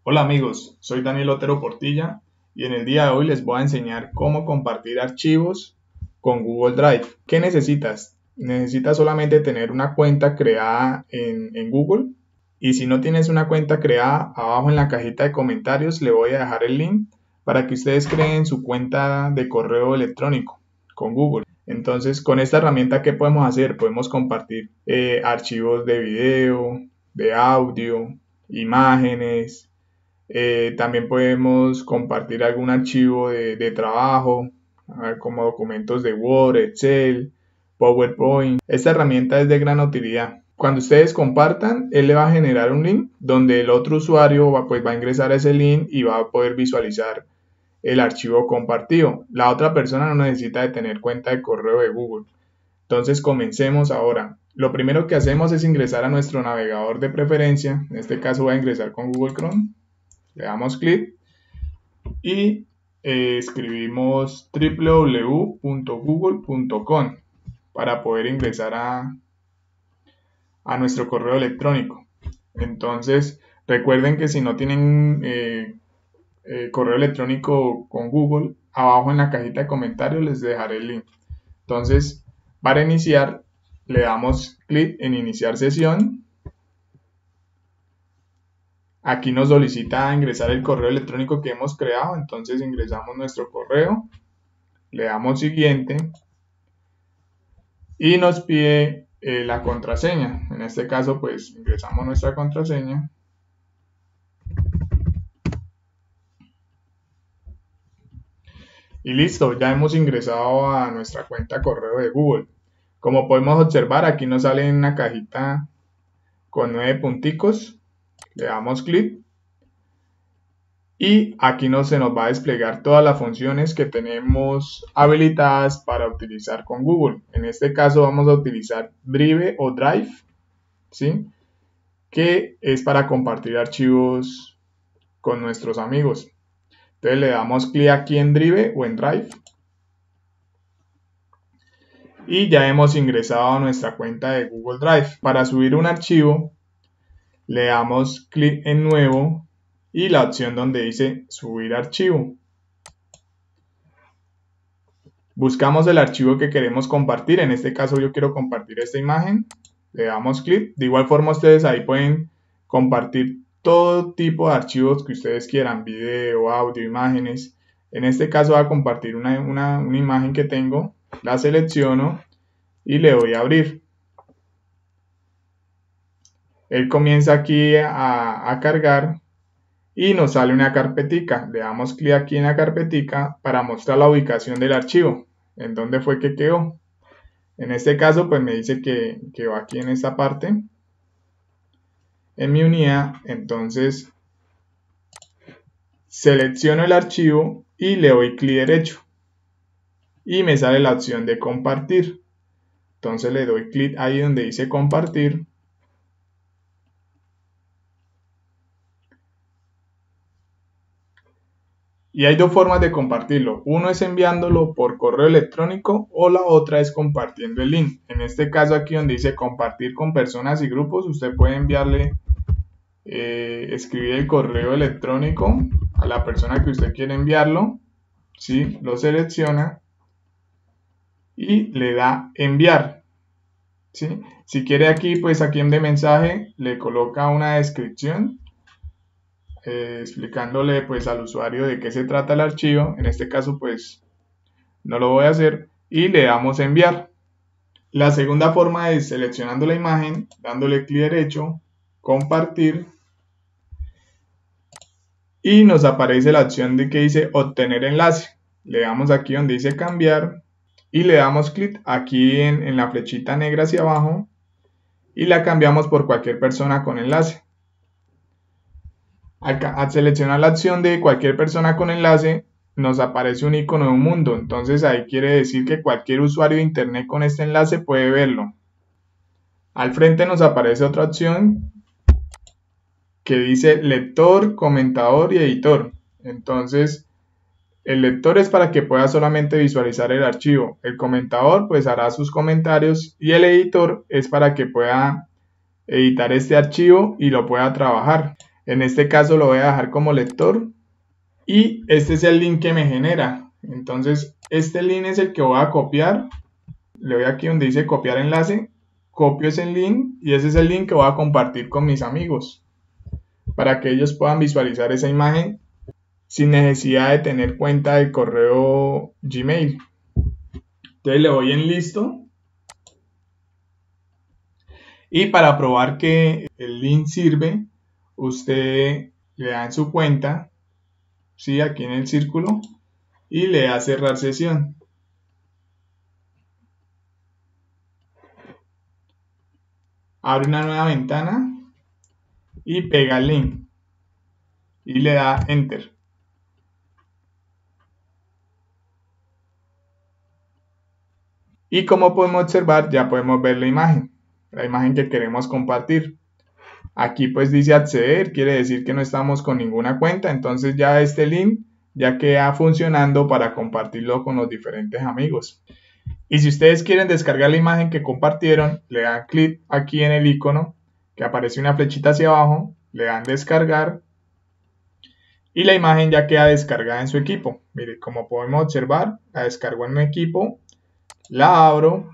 Hola amigos, soy Daniel Otero Portilla y en el día de hoy les voy a enseñar cómo compartir archivos con Google Drive. ¿Qué necesitas? Necesitas solamente tener una cuenta creada en Google, y si no tienes una cuenta creada, abajo en la cajita de comentarios le voy a dejar el link para que ustedes creen su cuenta de correo electrónico con Google. Entonces, con esta herramienta, ¿qué podemos hacer? Podemos compartir archivos de video, de audio, imágenes. También podemos compartir algún archivo de trabajo, como documentos de Word, Excel, PowerPoint. Esta herramienta es de gran utilidad. Cuando ustedes compartan, él le va a generar un link donde el otro usuario va a ingresar a ese link y va a poder visualizar el archivo compartido. La otra persona no necesita de tener cuenta de correo de Google. Entonces comencemos ahora. Lo primero que hacemos es ingresar a nuestro navegador de preferencia. En este caso voy a ingresar con Google Chrome. Le damos clic y escribimos www.google.com para poder ingresar a nuestro correo electrónico. Entonces recuerden que si no tienen correo electrónico con Google, abajo en la cajita de comentarios les dejaré el link. Entonces, para iniciar, le damos clic en iniciar sesión. Aquí nos solicita ingresar el correo electrónico que hemos creado, entonces ingresamos nuestro correo, le damos siguiente y nos pide la contraseña. En este caso, pues ingresamos nuestra contraseña. Y listo, ya hemos ingresado a nuestra cuenta correo de Google. Como podemos observar, aquí nos sale una cajita con 9 punticos. Le damos clic y aquí se nos va a desplegar todas las funciones que tenemos habilitadas para utilizar con Google. En este caso vamos a utilizar Drive o Drive, ¿sí? Que es para compartir archivos con nuestros amigos. Entonces le damos clic aquí en Drive o en Drive. Y ya hemos ingresado a nuestra cuenta de Google Drive. Para subir un archivo, le damos clic en Nuevo y la opción donde dice Subir archivo. Buscamos el archivo que queremos compartir. En este caso yo quiero compartir esta imagen. Le damos clic. De igual forma ustedes ahí pueden compartir todo tipo de archivos que ustedes quieran. Video, audio, imágenes. En este caso voy a compartir una imagen que tengo. La selecciono y le doy a abrir. Él comienza aquí a cargar y nos sale una carpetica. Le damos clic aquí en la carpetica para mostrar la ubicación del archivo, en dónde fue que quedó. En este caso pues me dice que va aquí en esta parte, en mi unidad. Entonces selecciono el archivo y le doy clic derecho y me sale la opción de compartir. Entonces le doy clic ahí donde dice compartir. Y hay dos formas de compartirlo. Uno es enviándolo por correo electrónico o la otra es compartiendo el link. En este caso aquí donde dice compartir con personas y grupos, usted puede enviarle, escribir el correo electrónico a la persona que usted quiere enviarlo. ¿Sí? Lo selecciona y le da enviar. ¿Sí? Si quiere aquí, pues aquí en de mensaje le coloca una descripción. Explicándole pues al usuario de qué se trata el archivo. En este caso pues no lo voy a hacer y le damos enviar. La segunda forma es seleccionando la imagen, dándole clic derecho, compartir y nos aparece la opción de que dice obtener enlace. Le damos aquí donde dice cambiar y le damos clic aquí en la flechita negra hacia abajo y la cambiamos por cualquier persona con enlace. Al seleccionar la opción de cualquier persona con enlace, nos aparece un icono de un mundo. Entonces ahí quiere decir que cualquier usuario de internet con este enlace puede verlo. Al frente nos aparece otra opción que dice lector, comentador y editor. Entonces el lector es para que pueda solamente visualizar el archivo. El comentador pues hará sus comentarios y el editor es para que pueda editar este archivo y lo pueda trabajar. En este caso lo voy a dejar como lector y este es el link que me genera. Entonces este link es el que voy a copiar. Le doy aquí donde dice copiar enlace, copio ese link y ese es el link que voy a compartir con mis amigos para que ellos puedan visualizar esa imagen sin necesidad de tener cuenta de correo Gmail. Entonces le doy en listo. Y para probar que el link sirve, usted le da en su cuenta, ¿sí? Aquí en el círculo, y le da cerrar sesión. Abre una nueva ventana y pega el link y le da enter. Y como podemos observar, ya podemos ver la imagen que queremos compartir. Aquí pues dice acceder, quiere decir que no estamos con ninguna cuenta, entonces ya este link ya queda funcionando para compartirlo con los diferentes amigos. Y si ustedes quieren descargar la imagen que compartieron, le dan clic aquí en el icono que aparece una flechita hacia abajo, le dan descargar y la imagen ya queda descargada en su equipo. Mire, como podemos observar, la descargo en mi equipo, la abro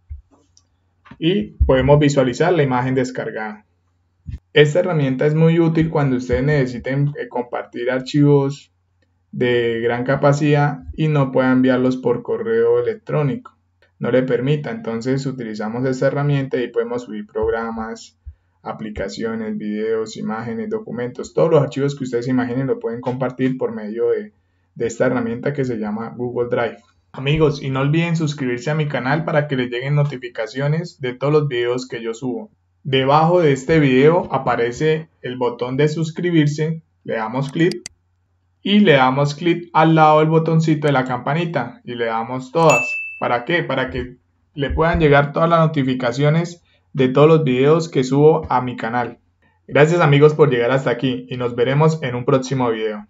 y podemos visualizar la imagen descargada. Esta herramienta es muy útil cuando ustedes necesiten compartir archivos de gran capacidad y no puedan enviarlos por correo electrónico. No le permita, entonces utilizamos esta herramienta y podemos subir programas, aplicaciones, videos, imágenes, documentos, todos los archivos que ustedes imaginen lo pueden compartir por medio de esta herramienta que se llama Google Drive. Amigos, y no olviden suscribirse a mi canal para que les lleguen notificaciones de todos los videos que yo subo. Debajo de este video aparece el botón de suscribirse, le damos clic y le damos clic al lado del botoncito de la campanita y le damos todas. ¿Para qué? Para que le puedan llegar todas las notificaciones de todos los videos que subo a mi canal. Gracias amigos por llegar hasta aquí y nos veremos en un próximo video.